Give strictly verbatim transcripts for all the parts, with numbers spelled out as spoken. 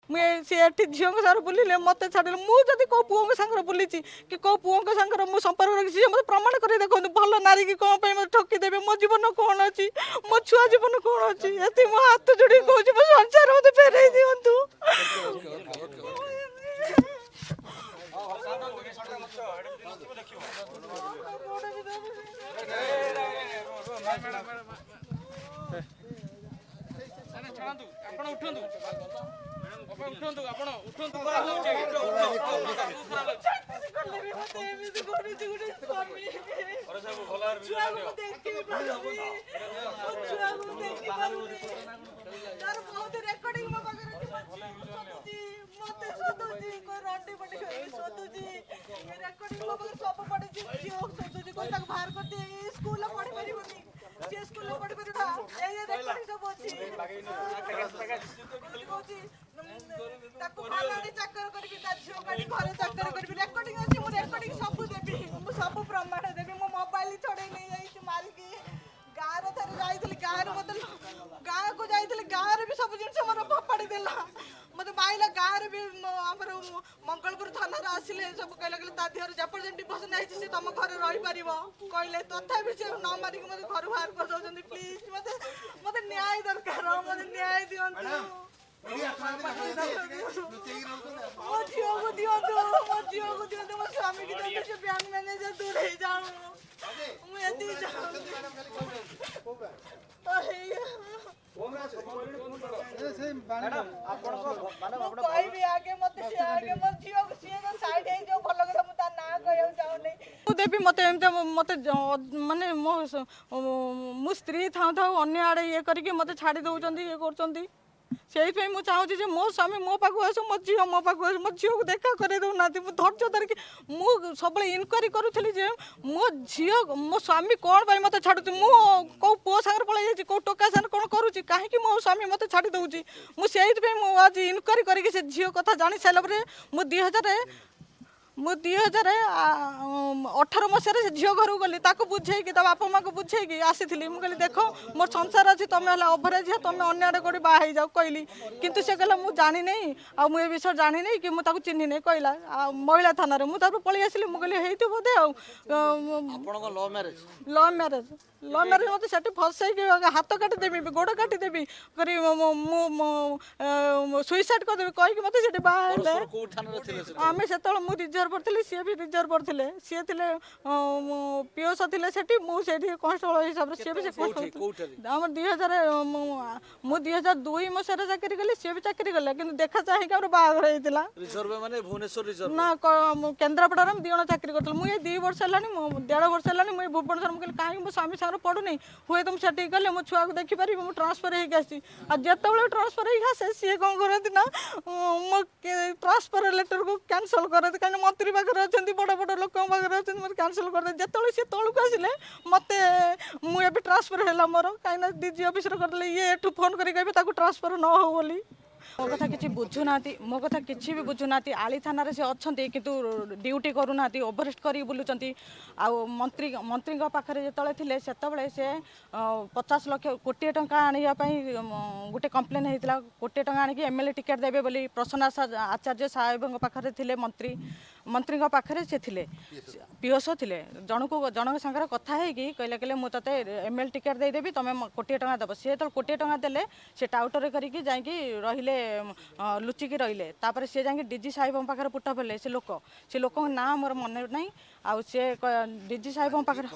मुझे सी झील सागर बुलिले मत छाड़े मुझे कौ पुओं सागर बुली कि कौ पुओं सागर मु संपर्क रखी मत प्रमाण कर देखो भल नारी की कौन पे मत ठकीदेवे मो जीवन कौन अच्छी मो छुआ जीवन कौन अच्छी ये मो हाथ जोड़ी कौन मो संसार मत फेर दिंतु उठंतु आपण उठंतु करा होचे मते एमिति करूची गुटे स्वामी अरे सब भलार बिना दियो देखि पारुनी छुआ को देखि पारुनी तार बहुत रेकॉर्डिंग म बगरे मते सदुची को रंडी पटी सदुची रेकॉर्डिंग म बगरे सब पड़ी छी सदुची को तक बाहर कर दे स्कूल पढ़ी परिबनी जे स्कूल पढ़ी परिबा ए रेकॉर्डिंग सब अछि ताको भालाडी चक्कर करबी ता झियो गाडी घरे चक्कर करबी रेकॉर्डिंग अछि मु रेकॉर्डिंग सब देबी मु सब प्रमाण देबी मो मोबाइल छोड़े नै जाई छी मार के गार थरे जाईतली गार बदल गाँ को जाईतली गार भी सब जिंस हमर पपाड़ी देला मते बाइला गार भी हमर मंगलपुर थाना रा आसिले सब कहला कहले ता दिहर जपर जन डिवोर्स नै छी से तम घरे रहि परिबो कहले तथा भी से न मारी के मते घर बाहर कर दउछन प्लीज मते मते न्याय दरकार मते न्याय दियंतु झील को दियो झील को दियो मो स्वामी की तरफ से बैंक मैनेजर दूर ही जाऊं मैं दी जाऊं मैडम आपण को माने कोई भी आगे मत से आगे मत झील को से साइड है जो भलो के मुता ना कहउ जाऊ नै मु देबी मते एमते मते माने मो मु स्त्री था था अन्य आड़े ये करके मते छाड़ी दउचंदी ये करचंदी से मुझे चाहूँ मो स्वामी मो पाक आस मो झील मो पाक आस मो झील को देखा करे दौना धैर्य धरिकी मुझे सब इनक्वारी करूली मो झील मो स्वामी कौन पाई मत छाड़ू मु कौ पुओ सागर पलि कौ टोका सागर कौन करुँची कहीं मो स्वामी मत छाड़ी दौची मुझे आज इनक्वारी करके झील कथा जानी सारे मुझे दुई हजार मु दुई हजार अठर मसीह से झील घर गली बुझे बापा माँ को बुझे आसी मुझे देख मोर संसार अच्छी तुम अभरा झील तुम अन्य कौटी बाहर जाओ कहली किंतु से कहला मुझे जानी नहीं आ मुझे विषय जानी नहीं कि मुझे चिन्ह नहीं कहला महिला थाना मुझे पलि आसली मुझे बोधे लव मैरेज लव मैरेज मत से फसैक हाथ काटिदेवी गोड़ काटिदेवी सुइसाइड करदेवी कहीकि मत बाहर आम से मुझे रिजर्व पढ़ी सी भी रिजर्व पढ़ते सी थे पीओस थे मुझे कन्स्टेबल हिसाब से भी आम दुई हजार मुझे दुई हजार दुई मसीह चाकरी कली सी भी चाकरी कले कि देखा चाहिए बाहर होता ना केन्द्रापड़ा में दिज चाकरी करूँ मुझे दुई वर्ष है डेढ़ वर्ष है मुझे भुवनेश्वर मुझे कहीं मो स्वामी सागर पढ़ुनी हुए तो मुझे गले मो छुआ को देखिपारि मुझे ट्रांसफर होगी जिते ट्रांसफर होगी सी कौन करती ना मो ट्रांसफर लेटर को कैंसल करते कहीं मंत्री पाखे अच्छा बड़ बड़ लोक पाखे अच्छा मतलब कैंसल कर जो सी तौक आसिले मत मुझे ट्रांसफर है मोर कहीं डीजी ऑफिस करदे ये फोन करके ट्रांसफर न हो बोली मो कथा किसी बुझुना मो कथा किसी भी बुझुना आली थाना से अच्छा किंतु ड्यूटी करूना ओभरस्ट कर बुलूं आ मंत्री मंत्री पाखे जो थे से से पचास लक्ष कोटी टंका आने गोटे कम्प्लेन होता कोटी टंका आनिक एमएलए टिकेट देवे बोली प्रसन्न आचार्य साहेब पाखे थे मंत्री मंत्री पाखे से थे पीओस थे जन को जन सागर कथा है कहले कहले मुझे ते एमएलए टिकेट देदेवी तुम कोटी टंका देव सी जो कोटी टंका देले से टाउटर करके जाकि रहिले लुचिकी रहिले तापर सी जाकि डीजी साहेब पाखे पुट पड़े से लोक से लोक ना मोर मन ना आ डीजी साहेब पाखे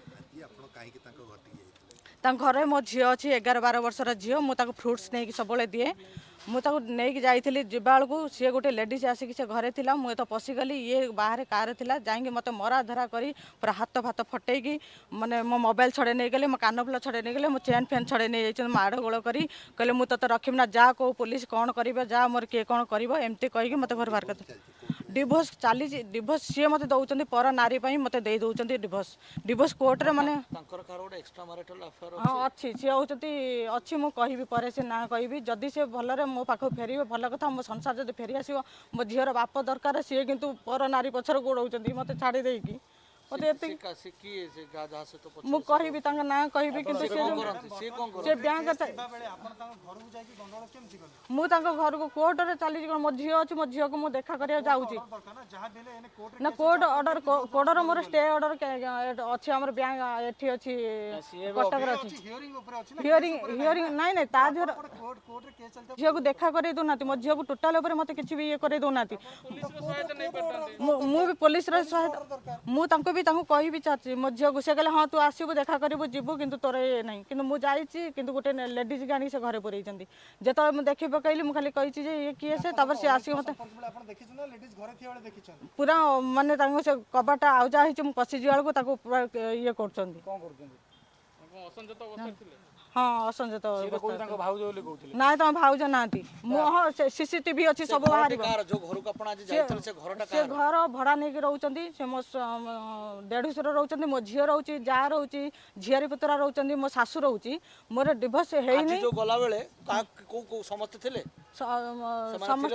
घर मो झी अच्छी एगार बार वर्षर झी मुझे फ्रुट्स नहीं सब दिए मुझे नहीं जाइली जीवा बेलू सी गोटे लेडीज आसिक से घरे थिला मुझे तो पशिगली ये बाहर कार थिला जाइए मत मरा धरा करी पूरा हाथ फात फटेगी माने मो मोबाइल छड़े नहीं गले मो कानफुल छड़े नहीं गले मो चेन फेन छड़े नहीं जाइए माड़ गोल करी कहले मुझे तो रखी ना जा को पुलिस कौन कर जा मोर किए कौन कर एमती कहीकि मत घर बाहर कर डिवोर्स चली डिवोर्स सी मत दौरान पर नारी मत दे दौरान डिवोर्स डिवोर्स कोर्ट रे माने हाँ अच्छी सी होती अच्छी मुझे कहि पर से ना कहि जदि से भलरे मो पाख फेर भल कथा मो संसार जब फेरी आसो मो झीर बाप दरकार सी किंतु पर नारी पछर गोड़ाऊँ मत छाड़ी देकी मते एति मु कहबी तांका ना कहबी किंतु से बैंक मु तांका घर को कोर्ट रे चली मो झियो अछि मो झियो को मु देखा करिया जाउची ना कोर्ट ऑर्डर कोर्ट रो मोर स्टे ऑर्डर अछि हमर बैंक एठी अछि कटक रे अछि हियरिंग हियरिंग नाही नाही ता झर झियो को देखा करे दोनाती मो झियो को टोटल ऊपर मते किछि भी ये करे दोनाती मु भी पुलिस रे सहायता मु तांको भी तांको कहि भी चाची मो झियो को से कहले हां तू आसीबो देखा करिबो जिबो किंतु तोरे नाही किंतु मु जाईची किंतु गोटे लेडीज गानी से घरे पुरई चंदी जेतले मु देखि पकैली मु खाली कहिची जे ये किए से तबर से आसी मते आपण देखि ना लेडीज घरे थिया वाले देखि चंदी पूरा माने तांको से कबाटा आउजा हिची मु पसी जिवाल को ताको पूरा ये करचंदी कोन करचंदी ताको असंजत अवस्था थिले हाँ असंजत भाउज बोली कहउथिले ना तो भाउज नांती मो सीसीटीवी अछि सब बाहर जो घर को आपण आज जाइतले से घरटा से घर भड़ा नै रहउचंदी से मो डेढ़ुसर रहउचंदी मो झियो रहउची जा रहउची झियारी पुतरा रहउचंदी मो सासु रहउची मोर डिवोर्स हेई नै जो गला बेले का को को समस्त थिले समस्त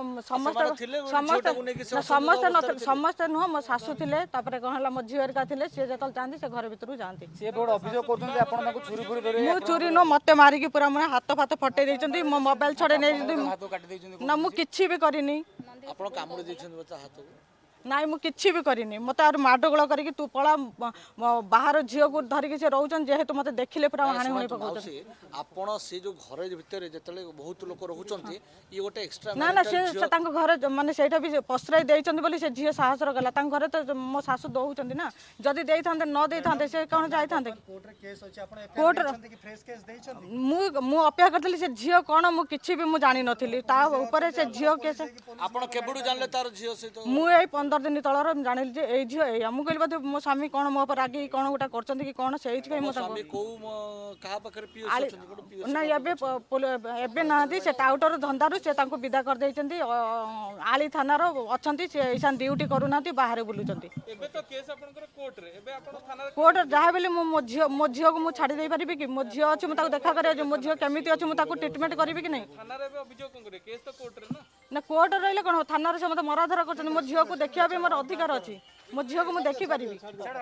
समस्त समस्त समस्त नुह मो सासु थिले तापर कोन हला मो झियर का थिले से जतल चांदी से घर भीतर जांती से रोड अभियोग करथन आपण माको छुरी फुरी धरे मु चोरी न मते मारी की पूरा मन हाथ फाथ फटे देइचंदी मो मोबाइल छडे नै हाथ काट देइचंदी ना मु किछि भी करिनी आपण कामुडी देइचंदी बच्चा हाथ नाई मु किछि भी करिनी मते और माडगोळ करी तू पळा बाहर झियो को धरि के से रहउचन जेहेतु मते देखिले पूरा हानि होई पकोच आपण से जो घर भीतर जतले बहुत लोक रहउचंती ई गोटे एक्स्ट्रा ना ना से तांको घर माने सेटा भी पसराई देइचंदी बोली से झियो साहस र गला तांको घर तो मो सासु दोउचंदी ना जदी देइ थांते न देइ थांते से कोन जाई थांते कोर्ट रे केस अछि आपण एफआईआर देइचंदी कि फ्रेश केस देइचंदी मु मु अपेक्षा करथली से झियो कोन मु किछि भी मु जानि नथिली ता ऊपर से झियो केस आपण केबडू जानले तार झियो से तो मु एई पंद्रह दिन तळर जानिल जे एई झियो एई मु कहली बते मो स्वामी कोन मो पर रागी कोन गोटा करचंदी कि कोन सेइथ कहि मो स्वामी को कहा पकर पियो सचंदी कोन पियो ना एबे एबे नादी से टाउटर धंदारू से तांको विदा कर देइचंदी आली थाना रो अछंती से ईशान ड्यूटी करू नाती बाहर बुलुचंती एबे तो केस आपनकर कोर्ट रे एबे आपन थाना कोर्ट जहा बेले मो झियो मो झियो को मु छाडी देइ परिबी कि मो झियो अछि मु ताको देखा करे जे मो झियो केमिति अछि मु ताको ट्रीटमेंट करबी कि नै थाना रे एबे अभियोग कोन करे केस तो कोर्ट रे ना ना कोर्ट रहले कोन थाना रे से मते मराधर करचंदी मो झियो को देखिया बे मोर अधिकार अछि मो झियो को मु देखि परिबी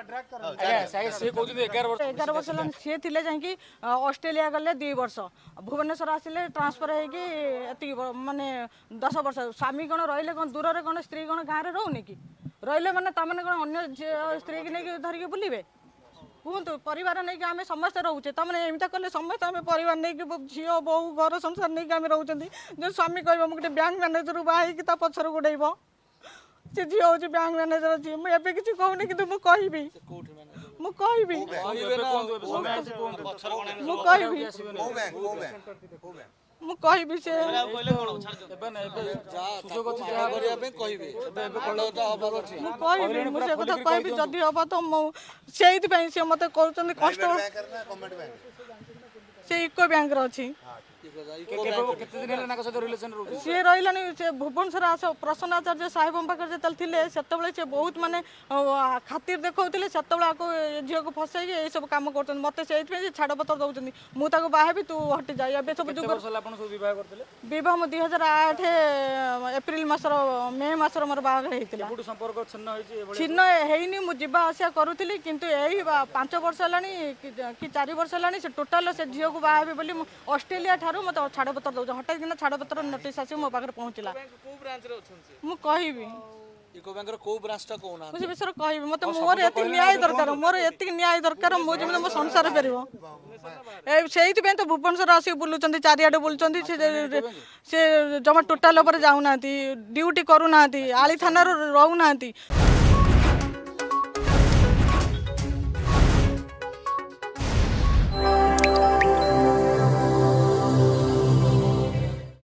से कहउछन ग्यारह वर्ष ग्यारह वर्ष लन से थिले जाई कि ऑस्ट्रेलिया गले दो वर्ष भुवनेश्वर आसिले ट्रांसफर हे कि एति माने दस वर्ष स्वामी कोन रहले कोन दूर रे कोन स्त्री कोन गां रे रहउनी कि रहले माने ता माने कोन अन्य स्त्री कि नै कि धरि के बुलिबे कहतु परिवार नहीं कि आम समस्त रोचे तमें एमता कले समस्त आम परिवार नहीं कि झील बहु घर संसार नहीं कि आम रोचे जो स्वामी कह गोटे बैंक मैनेजर बाहर की पछर गोड़ेब से झील हूँ बैंक मैनेजर अच्छी मुझे किसी कहूनी कि मुझे कहबी मु कहबी से कहबी मुझे कथा कहबी जदि हम तो से मत कर कष्ट से इको बैंक अच्छी सी रही से भुवनेश्वर आस प्रसन्न आचार्य साहेब पाखे जो से से बहुत माने खातिर देखते से झील को फसैक ये सब कम कर मत से छाड़ पत्र दौरान मुझे बाहबी तू हटि जा सब बह मुझे दुई हजार आठ एप्रिल मसर मे मसर मोर बाहर छिन्न है मुझे आसा करूली किंतु यही पांच वर्ष है कि चार वर्ष है से टोटाल से झील को बाहबी बोली ऑस्ट्रेलिया ठारू मत छाड़ पत्र दौर हठात कि छाड़ पत्र नोटिस आसी मो पाखे पहुँचला मु कहबी इको बैंक रो को ब्रांच टा कोना मुझे बिसर कहबी मते मोर एति न्याय दरकार मोर एति न्याय दरकार मो जे मो संसार फेरिबो ए सेहित पे तो भुवनेश्वर आसी बुलुचंदी चारियाडे बुलुचंदी से से जमा टोटाल ऊपर जाउ नाती ड्यूटी करू नाती आली थाना रो रहू नाती।